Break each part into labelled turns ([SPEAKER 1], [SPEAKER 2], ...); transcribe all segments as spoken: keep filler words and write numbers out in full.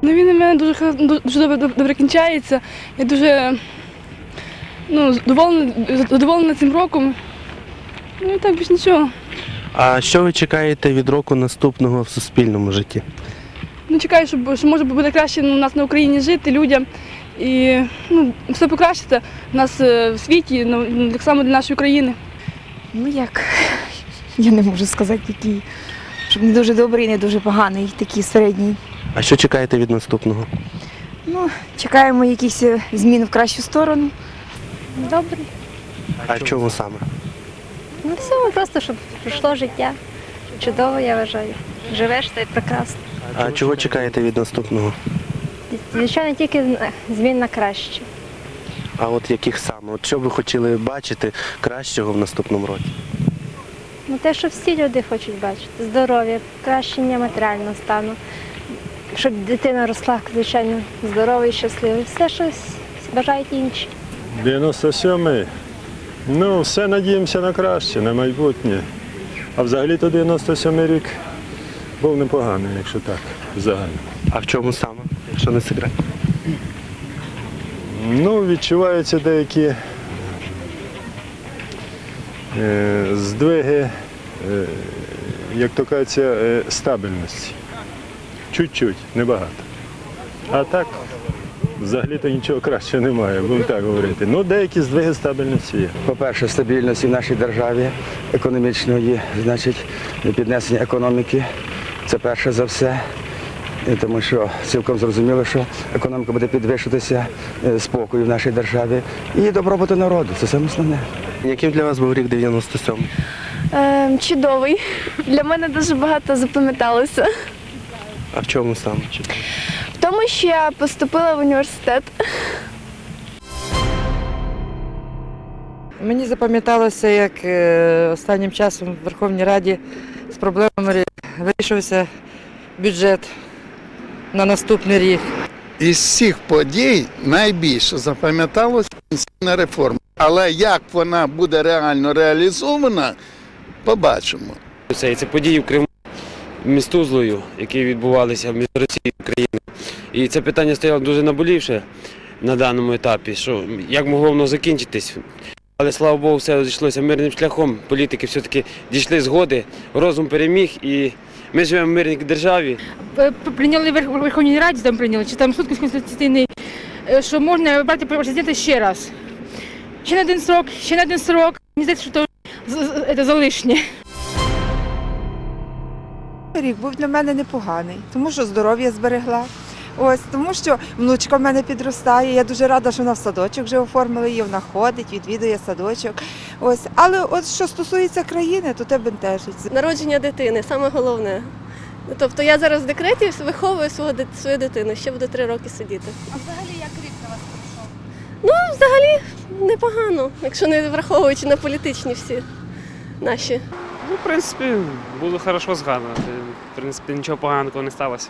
[SPEAKER 1] Ну, він у мене дуже, хар- дуже добре, добре кінчається. Я дуже ну, задоволена, задоволена цим роком. Ну і так більш нічого.
[SPEAKER 2] А що ви чекаєте від року наступного в суспільному житті?
[SPEAKER 1] Ну, чекаю, щоб, що може буде краще у нас на Україні жити людям. І ну, все покращиться в нас е, в світі, ну, так само для нашої країни.
[SPEAKER 3] Ну як, я не можу сказати, який. Щоб не дуже добрий, не дуже поганий, такий середній.
[SPEAKER 2] А що чекаєте від наступного?
[SPEAKER 3] Ну, чекаємо якихось змін в кращу сторону.
[SPEAKER 4] Добре.
[SPEAKER 2] А в чому саме?
[SPEAKER 4] Ну все, просто щоб пройшло життя. Чудово, я вважаю. Живеш, це прекрасно.
[SPEAKER 2] А чого чекаєте від наступного?
[SPEAKER 4] Звичайно, тільки змін на краще.
[SPEAKER 2] А от яких саме? От що ви хотіли бачити кращого в наступному році?
[SPEAKER 4] Ну те, що всі люди хочуть бачити. Здоров'я, покращення матеріального стану. Щоб дитина росла, звичайно, здорова і щаслива. Все, що бажають інші.
[SPEAKER 5] дев'яносто сьомий. Ну, все надіємося на краще, на майбутнє. А взагалі-то дев'яносто сьомий рік був непоганий, якщо так, взагалі.
[SPEAKER 2] А в чому саме, якщо не секрет?
[SPEAKER 5] Ну, відчуваються деякі е, здвиги, е, як то кажеться, е, стабільності. Чуть-чуть, небагато. А так, взагалі-то нічого кращого немає, будемо так говорити. Ну, деякі здвиги стабільності є.
[SPEAKER 6] По-перше, стабільності в нашій державі, економічної, значить, піднесення економіки. Це перше за все. Тому що цілком зрозуміло, що економіка буде підвищуватися, спокою в нашій державі і добробуту народу. Це саме основне.
[SPEAKER 2] Яким для вас був рік дев'яносто сьомий?
[SPEAKER 7] Е, чудовий. Для мене дуже багато запам'яталося.
[SPEAKER 2] А в чому саме?
[SPEAKER 7] В тому, що я поступила в університет.
[SPEAKER 8] Мені запам'яталося, як останнім часом в Верховній Раді з проблемами вирішився бюджет на наступний рік.
[SPEAKER 9] Із всіх подій найбільше запам'яталося пенсійна реформа. Але як вона буде реально реалізована, побачимо.
[SPEAKER 10] Це, це події в Криму між Тузлою, які відбувалися між Росією і Україною. І це питання стояло дуже наболівше на даному етапі, що як могло воно закінчитись. Але, слава Богу, все розійшлося мирним шляхом. Політики все-таки дійшли згоди, розум переміг і ми живемо в мирній державі.
[SPEAKER 8] Прийняли в Верховній Раді, там прийняли, чи там суд конституційний, що можна обрати президента ще раз. Ще на один срок, ще на один срок. Мені здається, що це залишнє.
[SPEAKER 3] Рік був для мене непоганий, тому що здоров'я зберегла. Ось, тому що внучка в мене підростає, я дуже рада, що вона в садочок вже оформили її, вона ходить, відвідує садочок. Ось, але от що стосується країни, то те бентежить.
[SPEAKER 7] Народження дитини – саме головне. Тобто я зараз в декреті виховую свою, свою дитину, ще буде три роки сидіти.
[SPEAKER 11] А взагалі як рік на вас пройшов?
[SPEAKER 7] Ну, взагалі непогано, якщо не враховуючи на політичні всі наші.
[SPEAKER 12] Ну, в принципі, було хорошо згадувати. В принципі, нічого поганого не сталося.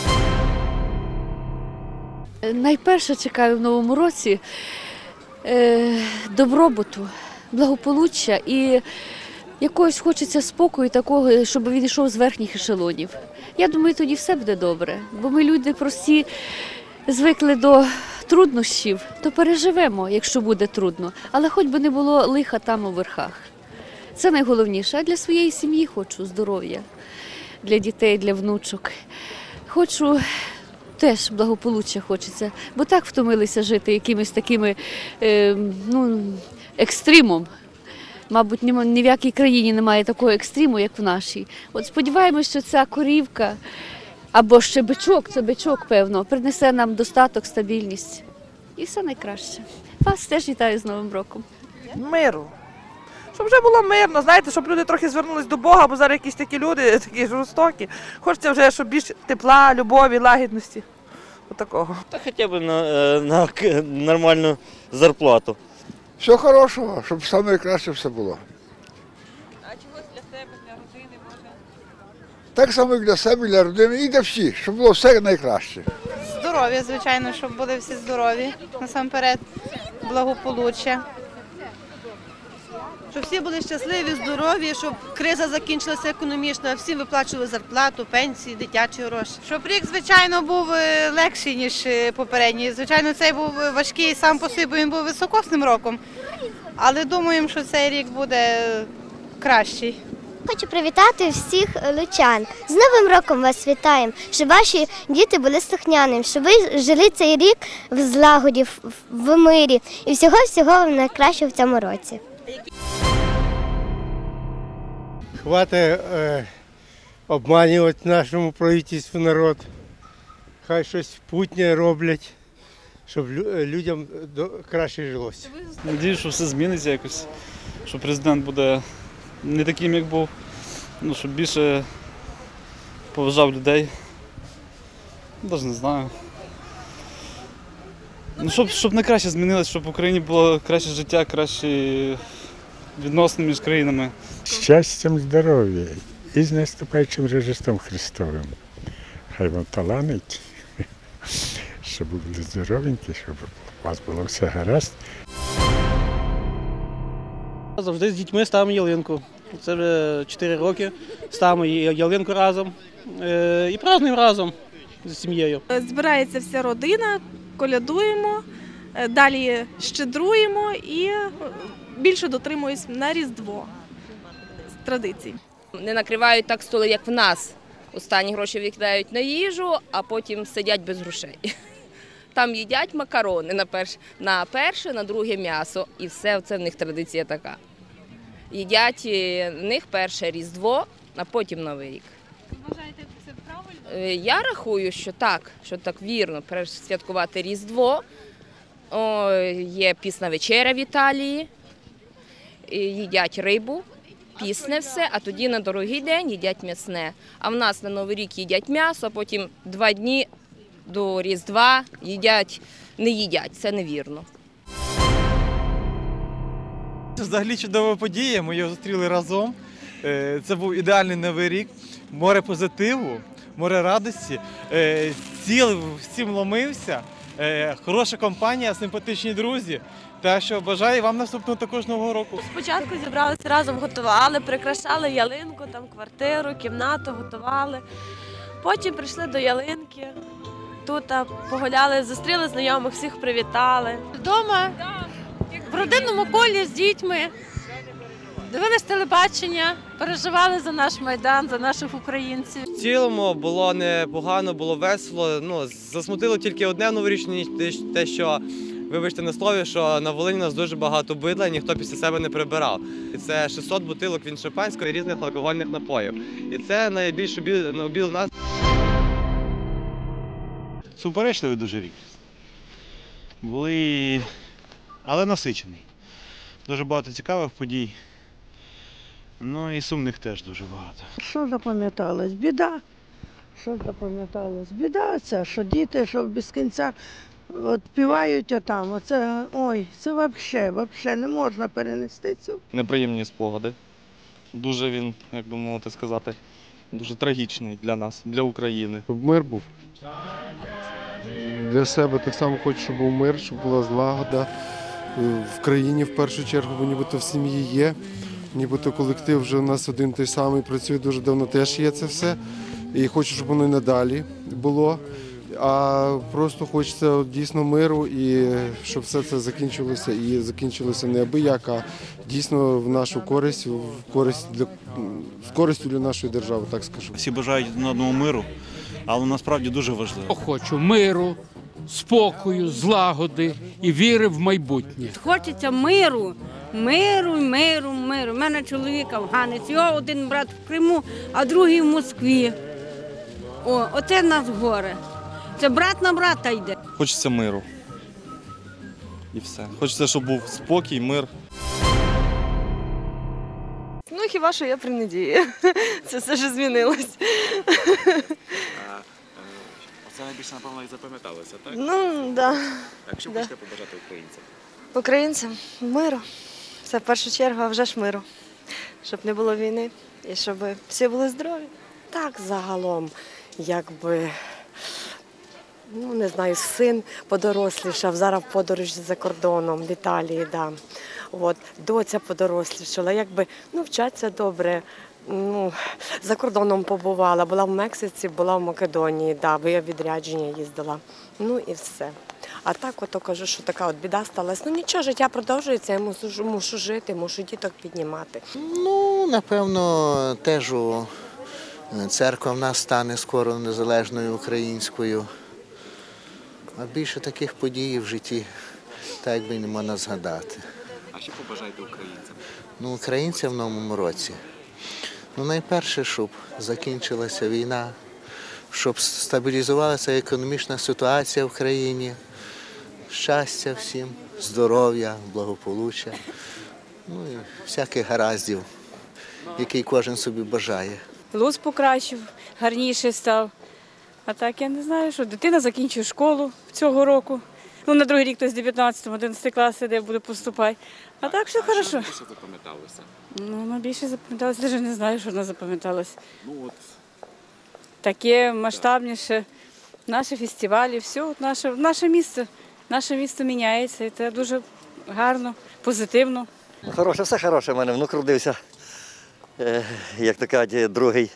[SPEAKER 13] Найперше чекаю в новому році е, добробуту, благополуччя і якогось хочеться спокою такого, щоб він йшов з верхніх ешелонів. Я думаю, тоді все буде добре, бо ми люди прості, звикли до труднощів, то переживемо, якщо буде трудно, але хоч би не було лиха там у верхах. Це найголовніше. А для своєї сім'ї хочу здоров'я, для дітей, для внучок. Хочу теж благополуччя хочеться, бо так втомилися жити якимись такими е, ну, екстримом. Мабуть, ні, ні в якій країні немає такого екстриму, як в нашій. От сподіваємось, що ця корівка або ще бичок, це бичок, певно, принесе нам достаток, стабільність. І все найкраще. Вас теж вітаю з Новим роком.
[SPEAKER 14] Миру. Щоб вже було мирно, знаєте, щоб люди трохи звернулись до Бога, бо зараз якісь такі люди, такі жорстокі. Хочеться вже, щоб більш тепла, любові, лагідності. Отакого.
[SPEAKER 15] Та хоча б на, на нормальну зарплату.
[SPEAKER 9] Все хорошого, щоб найкраще все було.
[SPEAKER 11] А чогось для себе, для родини, може?
[SPEAKER 9] Так само і для себе, і для родини, і для всіх, щоб було все найкраще.
[SPEAKER 11] Здоров'я, звичайно, щоб були всі здорові, насамперед, благополуччя.
[SPEAKER 16] Щоб всі були щасливі, здорові, щоб криза закінчилася економічна, всім виплачували зарплату, пенсії, дитячі гроші.
[SPEAKER 17] Щоб рік, звичайно, був легший, ніж попередній. Звичайно, цей був важкий сам по собі, бо він був високосним роком. Але думаємо, що цей рік буде кращий.
[SPEAKER 18] Хочу привітати всіх лучан. З Новим роком вас вітаємо, щоб ваші діти були слухняними, щоб ви жили цей рік в злагоді, в мирі і всього-всього вам найкращого в цьому році.
[SPEAKER 19] Хватить е, обманювати нашому правительству народ. Хай щось путнє роблять, щоб людям краще жилося.
[SPEAKER 20] Надіюсь, що все зміниться якось, що президент буде не таким, як був, ну, щоб більше поважав людей. Навіть не знаю. Ну, щоб, щоб не краще змінилось, щоб в Україні було краще життя, кращі відносини між країнами.
[SPEAKER 21] Щастям, здоров'я і з наступаючим Рождеством Христовим. Хай вам таланить, щоб ви були здоровенькі, щоб у вас було все гаразд.
[SPEAKER 22] Завжди з дітьми ставимо ялинку. Це вже чотири роки. Ставимо ялинку разом і празднуємо разом з сім'єю.
[SPEAKER 23] Збирається вся родина, колядуємо, далі щедруємо і більше дотримуюсь на Різдво з традицій.
[SPEAKER 24] Не накривають так столи, як в нас. Останні гроші викидають на їжу, а потім сидять без грошей. Там їдять макарони на перше, на перше, на друге м'ясо. І все, це в них традиція така. Їдять в них перше Різдво, а потім Новий рік.
[SPEAKER 23] Ви вважаєте, це правильно?
[SPEAKER 24] Я рахую, що так, що так вірно. Перш святкувати Різдво. О, є пісна вечеря в Італії, їдять рибу, пісне все, а тоді на другий день їдять м'ясне. А в нас на Новий рік їдять м'ясо, а потім два дні до Різдва їдять, не їдять, це невірно.
[SPEAKER 25] Це взагалі чудова подія, ми його зустріли разом. Це був ідеальний Новий рік, море позитиву, море радості, стіл всім ломився, хороша компанія, симпатичні друзі. Так що бажаю вам наступного також Нового року.
[SPEAKER 7] Спочатку зібралися разом, готували, прикрашали ялинку, там квартиру, кімнату готували. Потім прийшли до ялинки, тут погуляли, зустріли знайомих, всіх привітали.
[SPEAKER 17] Вдома, в родинному колі з дітьми, дивились телебачення, переживали за наш Майдан, за наших українців.
[SPEAKER 26] В цілому було непогано, було весело. Ну, засмутило тільки одне в новорічній ніч, те, що, вибачте на слові, що на Волині у нас дуже багато бидла, і ніхто після себе не прибирав. І це шістсот бутилок від шампанського і різних алкогольних напоїв. І це найбільш обіл нас.
[SPEAKER 27] Суперечливий дуже рік. Були, але насичений. Дуже багато цікавих подій. Ну і сумних теж дуже багато.
[SPEAKER 28] Що запам'яталось? Біда. Що запам'яталось? Біда ця, що діти, що без кінця от співають отам. Оце, ой, це взагалі, взагалі не можна перенести цю.
[SPEAKER 29] Неприємні спогади. Дуже він, як би мовити сказати, дуже трагічний для нас, для України.
[SPEAKER 30] Щоб мир був. Для себе так само хочу, щоб був мир, щоб була злагода. В країні в першу чергу, бо нібито в сім'ї є. Нібито колектив вже у нас один той самий, працює дуже давно, теж є це все. І хочу, щоб воно і надалі було. А просто хочеться дійсно миру і щоб все це закінчилося. І закінчилося не абияк, а дійсно в нашу користь, в користь для, з користю для нашої держави, так скажу.
[SPEAKER 27] Всі бажають на одному миру, але насправді дуже важливо.
[SPEAKER 31] Хочу миру, спокою, злагоди і віри в майбутнє.
[SPEAKER 32] Хочеться миру, миру, миру, миру. У мене чоловік афганець, його один брат в Криму, а другий в Москві. О, оце в нас горе. Це брат на брата йде.
[SPEAKER 29] Хочеться миру. І все. Хочеться, щоб був спокій, мир.
[SPEAKER 7] Ну, хіба що я при надії. Це все ж змінилось.
[SPEAKER 27] Це найбільше, напевно, і запам'яталося, так?
[SPEAKER 7] Ну, так. Да.
[SPEAKER 27] Так, що
[SPEAKER 7] да.
[SPEAKER 27] хочете побажати українцям?
[SPEAKER 7] Українцям миру. Це в першу чергу, а вже ж миру. Щоб не було війни і щоб всі були здорові.
[SPEAKER 33] Так, загалом, якби, ну, не знаю, син подорослішав, зараз в подорожі за кордоном, в Італії, да. От, доця подорослішала, якби, ну, вчаться добре. Ну, за кордоном побувала, була в Мексиці, була в Македонії, да, бо я відрядження їздила. Ну і все. А так ото кажу, що така от біда сталася. Ну нічого, життя продовжується, я мушу, мушу жити, мушу діток піднімати.
[SPEAKER 1] Ну, напевно, теж церква в нас стане скоро незалежною українською. А більше таких подій в житті, так якби й не можна згадати.
[SPEAKER 2] А що побажаєте українцям?
[SPEAKER 1] Ну, українцям в новому році. Ну, найперше, щоб закінчилася війна, щоб стабілізувалася економічна ситуація в країні, щастя всім, здоров'я, благополуччя, ну і всяких гараздів, який кожен собі бажає.
[SPEAKER 3] Луз покращив, гарніший став. А так я не знаю, що дитина закінчує школу цього року. Ну, на другий рік, то з дев'ятнадцятого, одинадцятий клас, де буде поступати. А так все добре.
[SPEAKER 2] Що більше запам'яталося?
[SPEAKER 3] Ну, найбільше запам'яталося, навіть не знаю, що вона запам'яталася.
[SPEAKER 2] Ну, от.
[SPEAKER 3] Таке масштабніше, наші фестивалі, все, от наше, наше місто. Наше місто міняється, і це дуже гарно, позитивно.
[SPEAKER 4] Хороше, все хороше в мене, внук родився, е, як то кажуть, другий.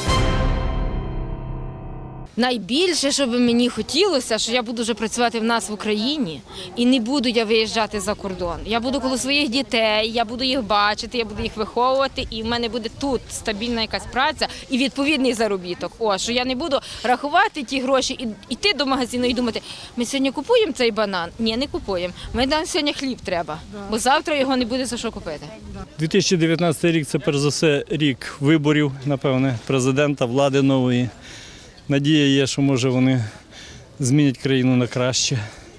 [SPEAKER 24] Найбільше, що би мені хотілося, що я буду вже працювати в нас в Україні і не буду я виїжджати за кордон. Я буду коло своїх дітей, я буду їх бачити, я буду їх виховувати, і в мене буде тут стабільна якась праця і відповідний заробіток. О, що я не буду рахувати ті гроші і йти до магазину і думати, ми сьогодні купуємо цей банан? Ні, не купуємо. Ми нам сьогодні хліб треба, бо завтра його не буде за що купити.
[SPEAKER 5] дві тисячі дев'ятнадцятий рік – це перш за все рік виборів, напевне, президента, влади нової. Надія є, що, може, вони змінять країну на краще.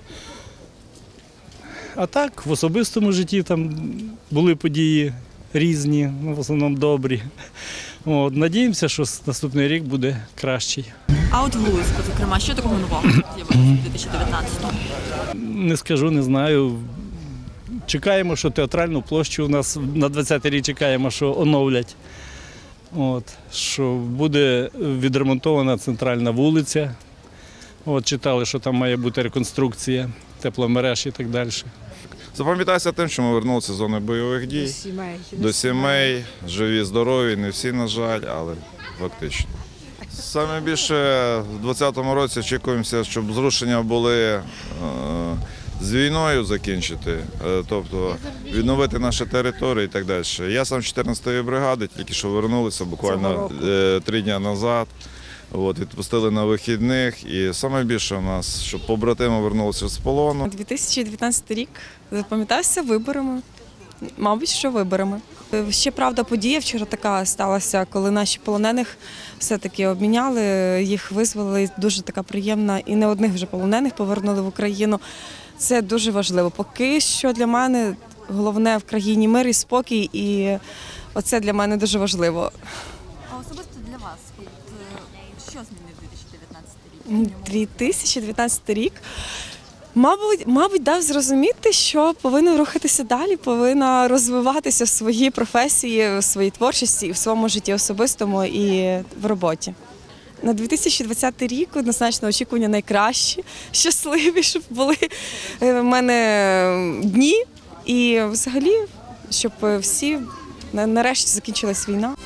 [SPEAKER 5] А так, в особистому житті там були події різні, в основному добрі. От, надіємося, що наступний рік буде кращий.
[SPEAKER 11] А от в Луцьку, зокрема, що такого нового з'явилося в дві тисячі дев'ятнадцятому?
[SPEAKER 5] Не скажу, не знаю. Чекаємо, що театральну площу у нас на двадцятий рік чекаємо, що оновлять. От, що буде відремонтована центральна вулиця. От, читали, що там має бути реконструкція, тепломереж і так далі.
[SPEAKER 6] Запам'ятайся тим, що ми вернулися з зони бойових дій, до сімей, до сімей, живі, здорові, не всі, на жаль, але фактично. Саме більше в двадцятому році очікуємося, щоб зрушення були е, з війною закінчити, е, тобто відновити наші території і так далі. Я сам з чотирнадцятої бригади, тільки що вернулися буквально е, три дні назад. От, відпустили на вихідних, і найбільше у нас, щоб побратими повернулися з полону.
[SPEAKER 8] дві тисячі дев'ятнадцятий рік запам'ятався виборами, мабуть, що виборами. Ще, правда, подія вчора така сталася, коли наші полонених все-таки обміняли, їх визволили, дуже така приємна, і не одних вже полонених повернули в Україну. Це дуже важливо. Поки що для мене головне в країні мир і спокій, і оце для мене дуже важливо.
[SPEAKER 11] А особисто для вас, от, що змінив дві тисячі дев'ятнадцятий рік?
[SPEAKER 8] дві тисячі дев'ятнадцятий рік, мабуть, мабуть, дав зрозуміти, що повинна рухатися далі, повинна розвиватися в своїй професії, в своїй творчості, в своєму житті особистому і в роботі. На дві тисячі двадцятий рік однозначно очікування найкращі, щасливі, щоб були в мене дні і взагалі, щоб всі нарешті закінчилась війна.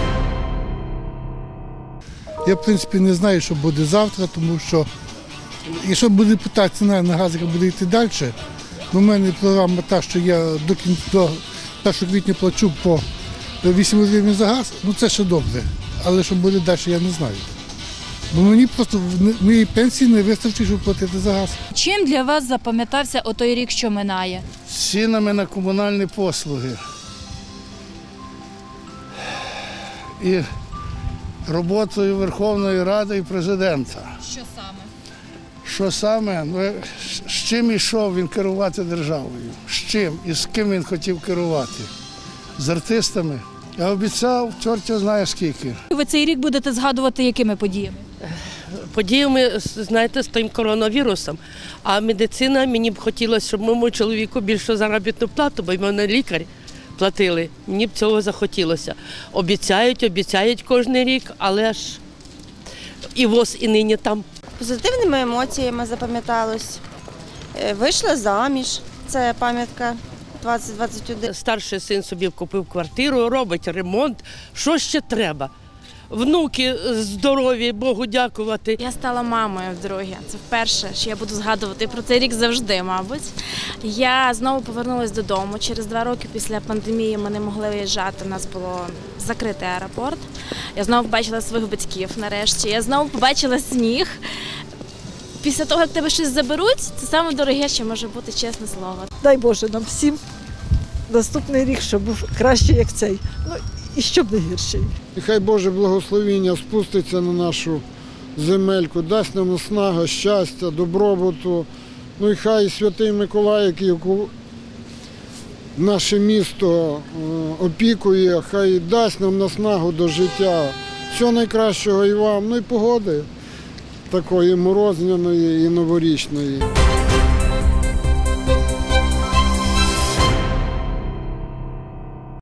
[SPEAKER 9] Я, в принципі, не знаю, що буде завтра, тому що, якщо буде питати ціна на газ, яка буде йти далі, у мене програма та, що я до кінця, до першого квітня плачу по вісім гривень за газ, ну це ще добре. Але що буде далі, я не знаю. Бо мені просто моєї пенсії не вистачить, щоб платити за газ.
[SPEAKER 10] Чим для вас запам'ятався отой рік, що минає?
[SPEAKER 9] Цінами на комунальні послуги. І роботою Верховної Ради і президента.
[SPEAKER 10] Що саме?
[SPEAKER 9] Що саме? Ну, з чим йшов він керувати державою? З чим і з ким він хотів керувати? З артистами? Я обіцяв, чорт знає скільки.
[SPEAKER 10] Ви цей рік будете згадувати якими подіями?
[SPEAKER 12] Подіями, знаєте, з тим коронавірусом. А медицина, мені б хотілося, щоб моєму чоловіку більшу заробітну плату, бо в мене лікар платили. Мені б цього захотілося. Обіцяють, обіцяють кожен рік, але ж і ВОЗ, і нині там.
[SPEAKER 13] Позитивними емоціями запам'яталось. Вийшла заміж, це пам'ятка. двадцять двадцять один.
[SPEAKER 12] Старший син собі купив квартиру, робить ремонт. Що ще треба? Внуки здорові, Богу дякувати.
[SPEAKER 14] Я стала мамою вдруге. Це вперше, що я буду згадувати про цей рік завжди, мабуть. Я знову повернулася додому. Через два роки після пандемії ми не могли виїжджати. У нас було закритий аеропорт. Я знову побачила своїх батьків нарешті. Я знову побачила сніг. Після того, як тебе щось заберуть, це саме дороге, що може бути, чесне слово.
[SPEAKER 15] Дай Боже нам всім наступний рік, щоб був краще, як цей. Ну, і щоб не гірший.
[SPEAKER 16] І хай Боже благословіння спуститься на нашу земельку, дасть нам наснаги, щастя, добробуту. Ну і хай Святий Миколай, який наше місто опікує, хай дасть нам наснагу до життя. Всього найкращого і вам, ну і погоди такої морозняної і новорічної.